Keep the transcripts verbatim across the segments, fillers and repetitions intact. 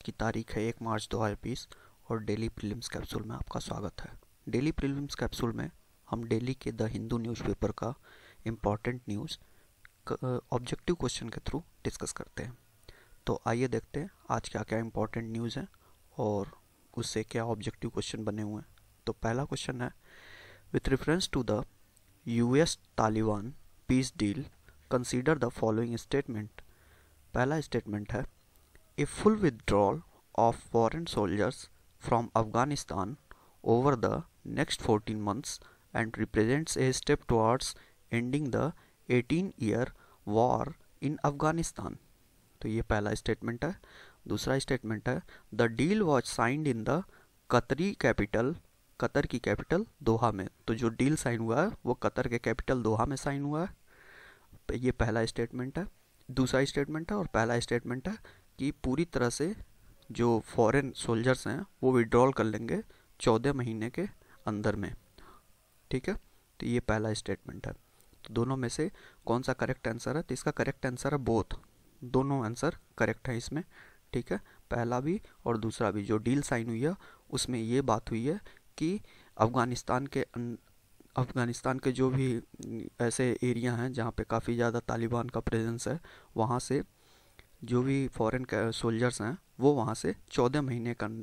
की तारीख है एक मार्च दो हज़ार बीस और डेली प्रीलिम्स कैप्सूल में आपका स्वागत है। डेली प्रीलिम्स कैप्सूल में हम डेली के द हिंदू न्यूज़पेपर का इम्पॉर्टेंट न्यूज़ ऑब्जेक्टिव क्वेश्चन के थ्रू डिस्कस करते हैं। तो आइए देखते हैं आज क्या क्या इम्पॉर्टेंट न्यूज़ है और उससे क्या ऑब्जेक्टिव क्वेश्चन बने हुए हैं। तो पहला क्वेश्चन है, with reference to the US Taliban peace deal consider the following statement. पहला स्टेटमेंट है, A full withdrawal of foreign soldiers from Afghanistan over the next fourteen months and represents a step towards ending the eighteen-year war in Afghanistan. तो ये पहला statement है। दूसरा statement है, the deal was signed in the Qatari capital, Qatar की capital Doha में। तो जो डील साइन हुआ है वो कतर के कैपिटल दोहा में साइन हुआ है। ये पहला स्टेटमेंट है, दूसरा स्टेटमेंट है। और पहला स्टेटमेंट है कि पूरी तरह से जो फॉरेन सोल्जर्स हैं वो विड्रॉल कर लेंगे चौदह महीने के अंदर में। ठीक है, तो ये पहला स्टेटमेंट है। तो दोनों में से कौन सा करेक्ट आंसर है? तो इसका करेक्ट आंसर है बोथ, दोनों आंसर करेक्ट है इसमें। ठीक है, पहला भी और दूसरा भी। जो डील साइन हुई है उसमें ये बात हुई है कि अफ़गानिस्तान के अफ़गानिस्तान के जो भी ऐसे एरिया हैं जहाँ पे काफ़ी ज़्यादा तालिबान का प्रेजेंस है, वहाँ से जो भी फॉरेन सोल्जर्स हैं वो वहाँ से चौदह महीने का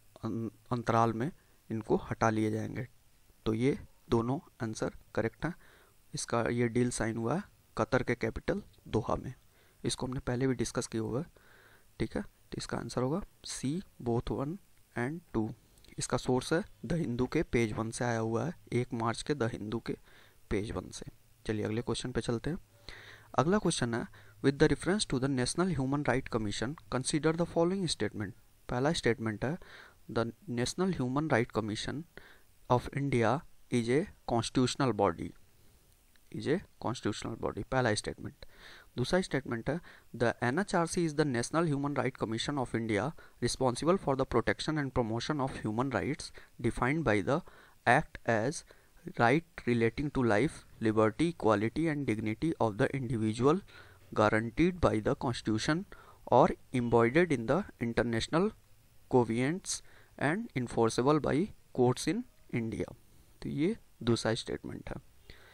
अंतराल में इनको हटा लिए जाएंगे। तो ये दोनों आंसर करेक्ट हैं। इसका ये डील साइन हुआ है कतर के कैपिटल दोहा में। इसको हमने पहले भी डिस्कस किया हुआ है। ठीक है, तो इसका आंसर होगा C, both one and two. इसका सोर्स है द हिंदू के पेज वन से आया हुआ है, एक मार्च के द हिंदू के पेज वन से। चलिए अगले क्वेश्चन पे चलते हैं। अगला क्वेश्चन है, with the reference to the National human right Commission consider the following statement. पहला स्टेटमेंट है, the National human right Commission of India is a constitutional body, is a constitutional body. पहला statement. दूसरा statement है, the N H R C is the National human right Commission of India responsible for the protection and promotion of human rights defined by the act as right relating to life, liberty, equality and dignity of the individual guaranteed by the constitution or embodied in the international covenants and enforceable by courts in India। तो ये दूसरा statement है।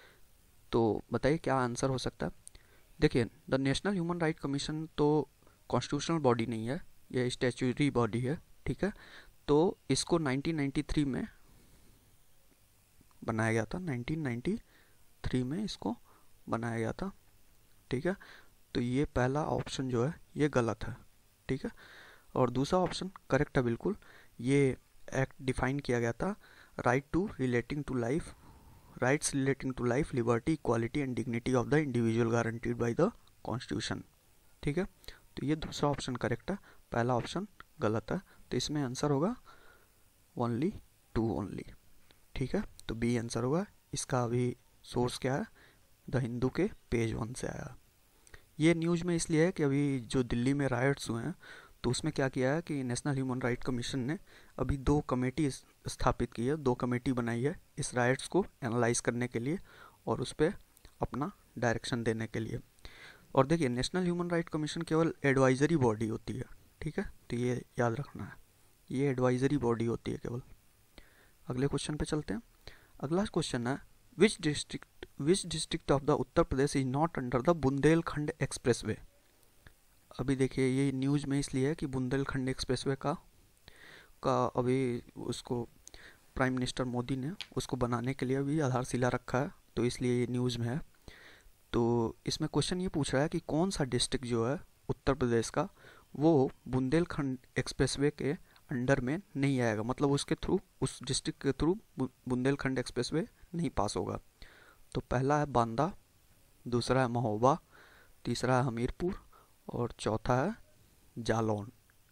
तो बताइए क्या answer हो सकता है? देखिए, the National human right Commission तो कॉन्स्टिट्यूशनल बॉडी नहीं है, ये स्टैच्यूटरी बॉडी है। ठीक है, तो इसको नाइनटीन नाइंटी थ्री में बनाया गया था, नाइनटीन नाइंटी थ्री में इसको बनाया गया था। ठीक है, तो ये पहला ऑप्शन जो है ये गलत है। ठीक है, और दूसरा ऑप्शन करेक्ट है बिल्कुल। ये एक्ट डिफाइन किया गया था, right to relating to life, rights relating to life, liberty, equality and dignity of the individual guaranteed by the constitution. ठीक है, तो ये दूसरा ऑप्शन करेक्ट है, पहला ऑप्शन गलत है। तो इसमें आंसर होगा ओनली टू ओनली। ठीक है, तो बी आंसर होगा। इसका अभी सोर्स क्या है? द हिंदू के पेज वन से आया। ये न्यूज़ में इसलिए है कि अभी जो दिल्ली में राइट्स हुए हैं तो उसमें क्या किया है कि नेशनल ह्यूमन राइट कमीशन ने अभी दो कमेटी स्थापित की है, दो कमेटी बनाई है इस राइट्स को एनालाइज करने के लिए और उस पर अपना डायरेक्शन देने के लिए। और देखिए, नेशनल ह्यूमन राइट कमीशन केवल एडवाइजरी बॉडी होती है। ठीक है, तो ये याद रखना है, ये एडवाइजरी बॉडी होती है केवल। अगले क्वेश्चन पे चलते हैं। अगला क्वेश्चन है, which district which district of the Uttar Pradesh is not under the Bundelkhand expressway. अभी देखिए, ये न्यूज़ में इसलिए है कि बुंदेलखंड एक्सप्रेसवे का का अभी उसको प्राइम मिनिस्टर मोदी ने उसको बनाने के लिए अभी आधारशिला रखा है, तो इसलिए ये न्यूज़ में है। तो इसमें क्वेश्चन ये पूछ रहा है कि कौन सा डिस्ट्रिक्ट जो है उत्तर प्रदेश का वो बुंदेलखंड एक्सप्रेसवे के अंडर में नहीं आएगा, मतलब उसके थ्रू, उस डिस्ट्रिक्ट के थ्रू बुंदेलखंड एक्सप्रेसवे नहीं पास होगा। तो पहला है बांदा, दूसरा है महोबा, तीसरा है हमीरपुर और चौथा है जालौन।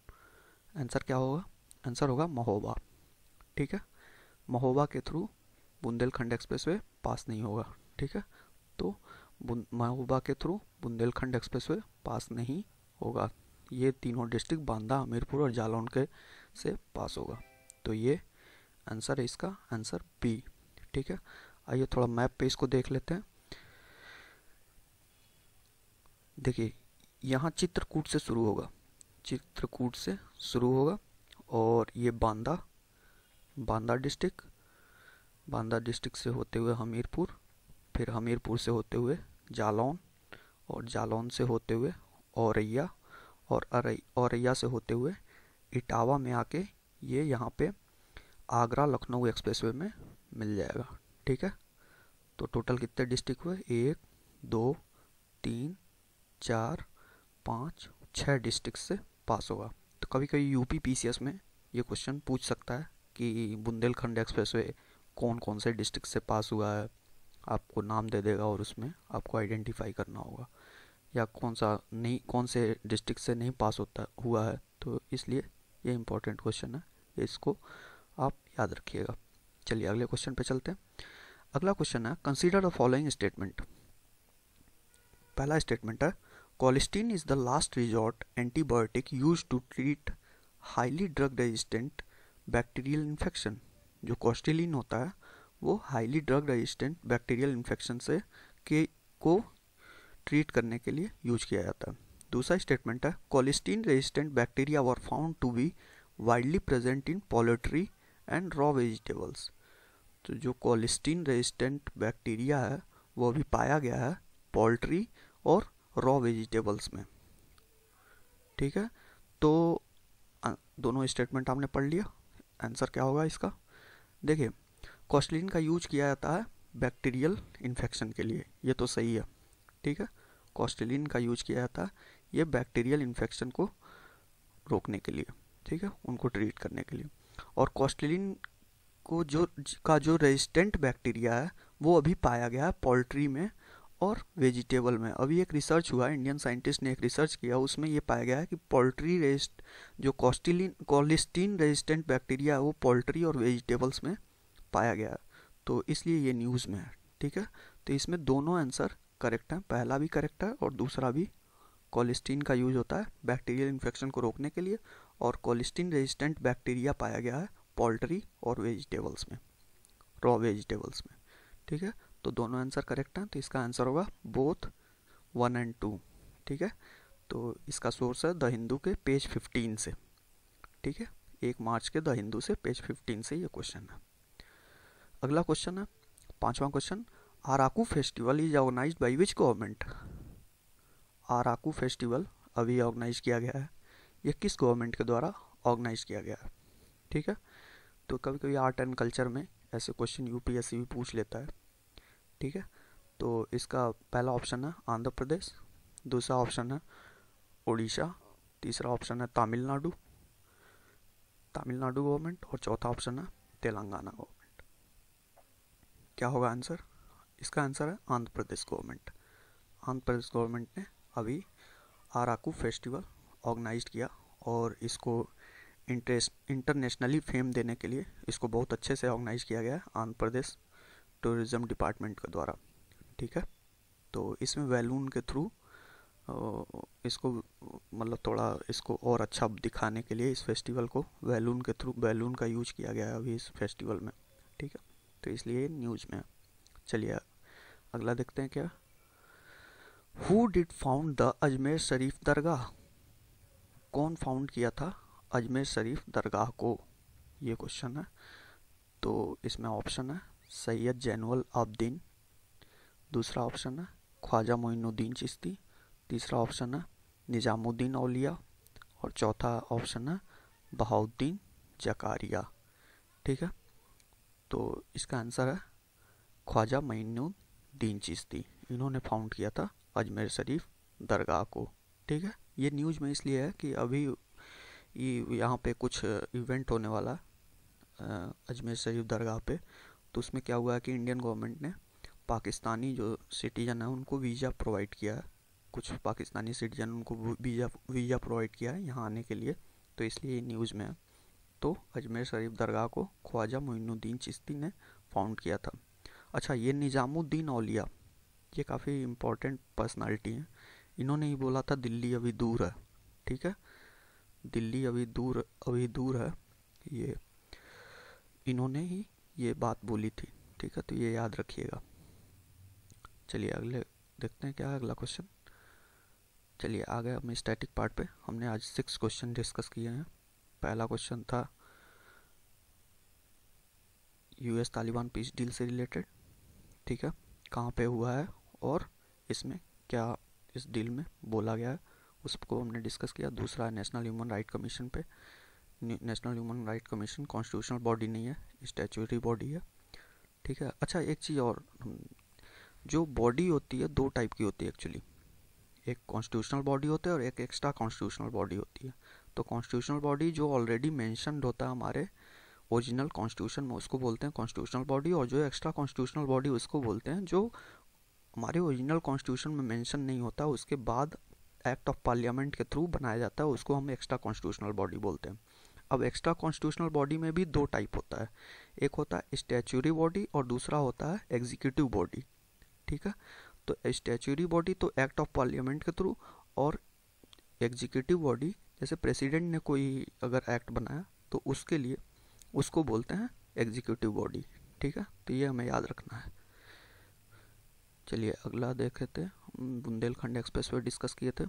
आंसर क्या होगा? आंसर होगा महोबा। ठीक है, महोबा के थ्रू बुंदेलखंड एक्सप्रेसवे पास नहीं होगा। ठीक है, तो महोबा के थ्रू बुंदेलखंड एक्सप्रेसवे पास नहीं होगा। ये तीनों डिस्ट्रिक्ट बांदा, हमीरपुर और जालौन के से पास होगा। तो ये आंसर है इसका, आंसर बी। ठीक है, आइए थोड़ा मैप पे इसको देख लेते हैं। देखिए, यहाँ चित्रकूट से शुरू होगा, चित्रकूट से शुरू होगा और ये बांदा बांदा डिस्ट्रिक्ट बांदा डिस्ट्रिक्ट से होते हुए हमीरपुर, फिर हमीरपुर से होते हुए जालौन, और जालौन से होते हुए औरैया, और औरैया से होते हुए इटावा में आके ये यहाँ पे आगरा लखनऊ एक्सप्रेसवे में मिल जाएगा। ठीक है, तो टोटल कितने डिस्ट्रिक्ट हुए, एक दो तीन चार पाँच छः डिस्ट्रिक्ट से पास होगा। तो कभी कभी यूपी पीसीएस में ये क्वेश्चन पूछ सकता है कि बुंदेलखंड एक्सप्रेसवे कौन कौन से डिस्ट्रिक्ट से पास हुआ है, आपको नाम दे देगा और उसमें आपको आइडेंटिफाई करना होगा, या कौन सा नहीं कौन से डिस्ट्रिक्ट से नहीं पास होता हुआ है। तो इसलिए ये इम्पोर्टेंट क्वेश्चन है, इसको आप याद रखिएगा। चलिए अगले क्वेश्चन पे चलते हैं। अगला क्वेश्चन है कंसीडर द फॉलोइंग स्टेटमेंट। पहला स्टेटमेंट है colistin is the last resort antibiotic used to treat highly drug resistant bacterial infection. जो कोस्टिलिन होता है वो highly drug resistant bacterial infection से के को ट्रीट करने के लिए यूज किया जाता है। दूसरा स्टेटमेंट है colistin resistant bacteria were found to be widely present in poultry and raw vegetables. तो जो कोलिस्टीन रेजिस्टेंट बैक्टीरिया है वो भी पाया गया है पोल्ट्री और रॉ वेजिटेबल्स में। ठीक है, तो दोनों स्टेटमेंट आपने पढ़ लिया। आंसर क्या होगा इसका, देखिए कोस्टिलिन का यूज किया जाता है बैक्टीरियल इन्फेक्शन के लिए, ये तो सही है। ठीक है, कोस्टिलिन का यूज किया जाता है ये बैक्टीरियल इन्फेक्शन को रोकने के लिए, ठीक है, उनको ट्रीट करने के लिए। और कोस्टिलिन को जो का जो रेजिस्टेंट बैक्टीरिया है वो अभी पाया गया है पोल्ट्री में और वेजिटेबल में। अभी एक रिसर्च हुआ है, इंडियन साइंटिस्ट ने एक रिसर्च किया, उसमें ये पाया गया है कि पोल्ट्री रेजिस्ट जो कोस्टिलिन कोलिस्टीन रेजिस्टेंट बैक्टीरिया है वो पोल्ट्री और वेजिटेबल्स में पाया गया है, तो इसलिए ये न्यूज़ में है। ठीक है, तो इसमें दोनों आंसर करेक्ट हैं, पहला भी करेक्ट है और दूसरा भी। कोलिस्टीन का यूज होता है बैक्टीरियल इन्फेक्शन को रोकने के लिए, और कोलिस्टीन रेजिस्टेंट बैक्टीरिया पाया गया है पोल्ट्री और वेजिटेबल्स में, रॉ वेजिटेबल्स में। ठीक है, तो दोनों आंसर करेक्ट हैं, तो इसका आंसर होगा बोथ वन एंड टू। ठीक है, तो इसका सोर्स है द हिंदू के पेज फिफ्टीन से। ठीक है, एक मार्च के द हिंदू से पेज फिफ्टीन से ये क्वेश्चन है। अगला क्वेश्चन है पांचवा question, Araku festival is organised by which government. Araku festival अभी ऑर्गेनाइज किया गया है, ये किस गवर्नमेंट के द्वारा ऑर्गेनाइज किया गया है। ठीक है, तो कभी कभी आर्ट एंड कल्चर में ऐसे क्वेश्चन यूपीएससी भी पूछ लेता है। ठीक है, तो इसका पहला ऑप्शन है आंध्र प्रदेश, दूसरा ऑप्शन है उड़ीसा, तीसरा ऑप्शन है तमिलनाडु तमिलनाडु गवर्नमेंट, और चौथा ऑप्शन है तेलंगाना गवर्नमेंट। क्या होगा आंसर, इसका आंसर है आंध्र प्रदेश गवर्नमेंट। आंध्र प्रदेश गवर्नमेंट ने अभी आराकू फेस्टिवल ऑर्गेनाइज किया और इसको इंटरेस्ट इंटरनेशनली फेम देने के लिए इसको बहुत अच्छे से ऑर्गेनाइज किया गया है आंध्र प्रदेश टूरिज्म डिपार्टमेंट के द्वारा। ठीक है, तो इसमें बैलून के थ्रू इसको मतलब थोड़ा इसको और अच्छा दिखाने के लिए इस फेस्टिवल को बैलून के थ्रू बैलून का यूज किया गया है अभी इस फेस्टिवल में। ठीक है, तो इसलिए न्यूज़ में। चलिए अगला देखते हैं क्या, who did found the Ajmer Sharif Dargah. कौन फाउंड किया था अजमेर शरीफ दरगाह को, ये क्वेश्चन है। तो इसमें ऑप्शन है सैयद जैनुल आबदीन, दूसरा ऑप्शन है ख्वाजा मोइनुद्दीन चिश्ती, तीसरा ऑप्शन है निजामुद्दीन औलिया, और चौथा ऑप्शन है बहाउद्दीन जकारिया। ठीक है, तो इसका आंसर है ख्वाजा मोइनुद्दीन चिश्ती, इन्होंने फाउंड किया था अजमेर शरीफ दरगाह को। ठीक है, ये न्यूज़ में इसलिए है कि अभी ये यहाँ पे कुछ इवेंट होने वाला है अजमेर शरीफ दरगाह पे, तो उसमें क्या हुआ है कि इंडियन गवर्नमेंट ने पाकिस्तानी जो सिटीजन है उनको वीज़ा प्रोवाइड किया है, कुछ पाकिस्तानी सिटीजन उनको वीज़ा वीज़ा प्रोवाइड किया है यहाँ आने के लिए, तो इसलिए न्यूज़ में है। तो अजमेर शरीफ दरगाह को ख्वाजा मोइनुद्दीन चिश्ती ने फाउंड किया था। अच्छा, ये निज़ामुद्दीन औलिया ये काफ़ी इम्पोर्टेंट पर्सनालिटी है, इन्होंने ही बोला था दिल्ली अभी दूर है। ठीक है, दिल्ली अभी दूर अभी दूर है, ये इन्होंने ही ये बात बोली थी। ठीक है, तो ये याद रखिएगा। चलिए अगले देखते हैं क्या है अगला क्वेश्चन। चलिए आ गए हम स्टैटिक पार्ट पे। हमने आज सिक्स क्वेश्चन डिस्कस किए हैं। पहला क्वेश्चन था यूएस तालिबान पीस डील से रिलेटेड, ठीक है, कहाँ पे हुआ है और इसमें क्या इस डील में बोला गया है, उसको हमने डिस्कस किया। दूसरा नेशनल ह्यूमन राइट कमीशन पे। National human right commission constitutional body नहीं है, स्टैट्यूटरी बॉडी है, ठीक है। अच्छा, एक चीज़ और, जो बॉडी होती है दो टाइप की होती है एक्चुअली। एक कॉन्स्टिट्यूशनल बॉडी होता है और एक एक्स्ट्रा कॉन्स्टिट्यूशनल बॉडी होती है। तो कॉन्स्टिट्यूशनल बॉडी जो ऑलरेडी मेंशन्ड होता है हमारे ओरिजिनल कॉन्स्टिट्यूशन में, उसको बोलते हैं कॉन्स्टिट्यूशनल बॉडी। और जो एक्स्ट्रा कॉन्स्टिट्यूशनल बॉडी उसको बोलते हैं जो हमारे ओरिजिनल कॉन्स्टिट्यूशन में मेंशन नहीं होता, उसके बाद एक्ट ऑफ पार्लियामेंट के थ्रू बनाया जाता है, उसको हम एक्स्ट्रा कॉन्स्टिट्यूशनल बॉडी बोलते हैं। अब एक्स्ट्रा कॉन्स्टिट्यूशनल बॉडी में भी दो टाइप होता है, एक होता है स्टैच्यूटरी बॉडी और दूसरा होता है एग्जीक्यूटिव बॉडी, ठीक है। तो स्टैच्यूटरी बॉडी तो एक्ट ऑफ पार्लियामेंट के थ्रू, और एग्जीक्यूटिव बॉडी जैसे प्रेसिडेंट ने कोई अगर एक्ट बनाया तो उसके लिए उसको बोलते हैं एग्जीक्यूटिव बॉडी, ठीक है। तो ये हमें याद रखना है। चलिए अगला देखे थे, बुंदेलखंड एक्सप्रेस वे डिस्कस किए थे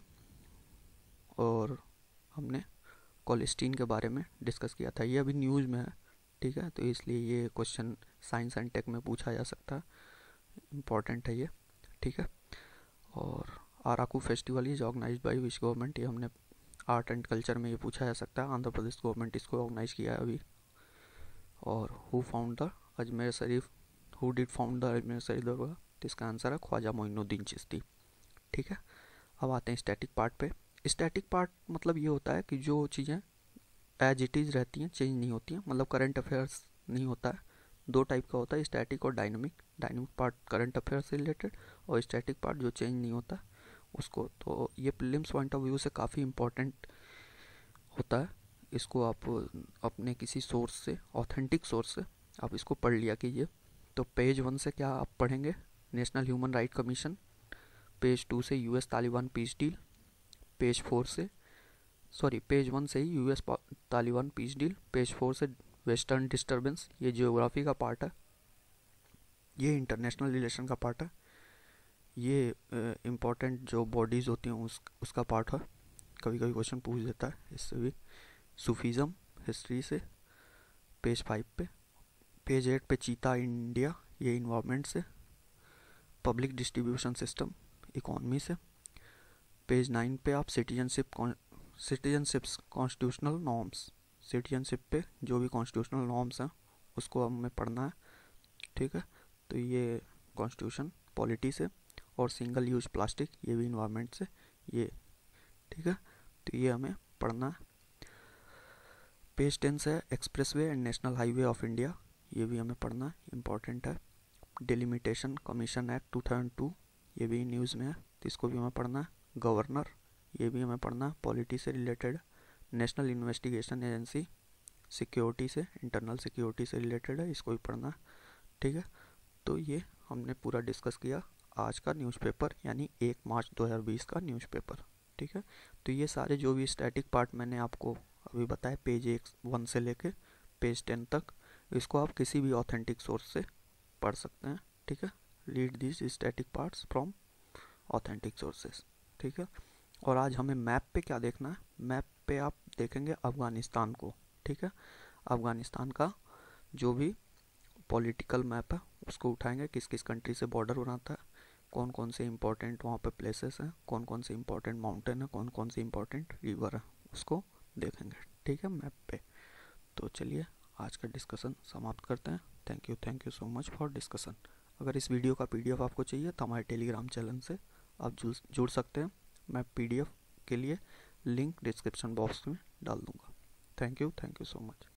और हमने कोलेस्टीन के बारे में डिस्कस किया था। ये अभी न्यूज़ में है, ठीक है, तो इसलिए ये क्वेश्चन साइंस एंड टेक में पूछा जा सकता है, इम्पॉर्टेंट है ये, ठीक है। और Araku festival is organised by which government, ये हमने आर्ट एंड कल्चर में ये पूछा जा सकता है, आंध्र प्रदेश गवर्नमेंट इसको ऑर्गेनाइज किया है अभी। और who found the Ajmer Sharif, who did found the Ajmer Sharif Dargah, तो इसका आंसर है ख्वाजा मोइनुद्दीन चिश्ती, ठीक है। अब आते हैं स्टैटिक पार्ट पे। स्टैटिक पार्ट मतलब ये होता है कि जो चीज़ें एज इट इज़ रहती हैं, चेंज नहीं होती हैं, मतलब करंट अफेयर्स नहीं होता है। दो टाइप का होता है, स्टैटिक और dynamic. Dynamic part current affairs से रिलेटेड और स्टैटिक पार्ट जो चेंज नहीं होता उसको। तो ये प्रीलिम्स पॉइंट ऑफ व्यू से काफ़ी इम्पोर्टेंट होता है। इसको आप अपने किसी सोर्स से, ऑथेंटिक सोर्स से आप इसको पढ़ लिया कीजिए। तो पेज वन से क्या आप पढ़ेंगे, national human right commission. Page two से US Taliban peace deal. Page four से, सॉरी पेज वन से ही US Taliban peace deal. Page four से वेस्टर्न डिस्टर्बेंस, ये जियोग्राफी का पार्ट है, ये इंटरनेशनल रिलेशन का पार्ट है, ये इम्पोर्टेंट uh, जो बॉडीज़ होती हैं उस उसका पार्ट है, कभी कभी क्वेश्चन पूछ देता है इससे भी। सूफीज़म हिस्ट्री से पेज फाइव पे। पेज एट पे चीता इंडिया, ये इन्वायरमेंट से। पब्लिक डिस्ट्रीब्यूशन सिस्टम इकोनॉमी से। पेज नाइन पे आप citizenship citizenships constitutional norms, citizenship पे जो भी कॉन्स्टिट्यूशनल नॉर्म्स हैं उसको हमें पढ़ना है, ठीक है। तो ये कॉन्स्टिट्यूशन पॉलिटी से। और सिंगल यूज प्लास्टिक, ये भी इन्वायरमेंट से, ये ठीक है। तो ये हमें पढ़ना है। पेज टेन से expressway and national highway of India, ये भी हमें पढ़ना है, इम्पॉर्टेंट है। Delimitation commission act two thousand two, ये भी न्यूज़ में है, तो इसको भी हमें पढ़ना है। गवर्नर, ये भी हमें पढ़ना है, पॉलिटी से related. National investigation agency, security से, इंटरनल सिक्योरिटी से रिलेटेड है, इसको भी पढ़ना है, ठीक है। तो ये हमने पूरा डिस्कस किया आज का न्यूज़पेपर, यानी एक मार्च दो हज़ार बीस का न्यूज़पेपर, ठीक है। तो ये सारे जो भी स्टैटिक पार्ट मैंने आपको अभी बताया, पेज एक वन से लेके पेज टेन तक, इसको आप किसी भी ऑथेंटिक सोर्स से पढ़ सकते हैं, ठीक है। Read this static parts from authentic sources, ठीक है। और आज हमें मैप पे क्या देखना है, मैप पे आप देखेंगे अफ़गानिस्तान को, ठीक है। अफ़गानिस्तान का जो भी पॉलिटिकल मैप है उसको उठाएंगे, किस किस कंट्री से बॉर्डर बनाता है, कौन कौन से इंपॉर्टेंट वहाँ पे प्लेसेस हैं, कौन कौन से इंपॉर्टेंट माउंटेन है, कौन कौन से इंपॉर्टेंट रिवर है, उसको देखेंगे, ठीक है, मैप पे। तो चलिए आज का डिस्कशन समाप्त करते हैं। Thank you thank you so much for discussion. अगर इस वीडियो का पीडीएफ आपको चाहिए तो हमारे टेलीग्राम चैनल से आप जुड़ जुड़ सकते हैं। मैं पीडीएफ के लिए लिंक डिस्क्रिप्शन बॉक्स में डाल दूँगा। Thank you thank you so much.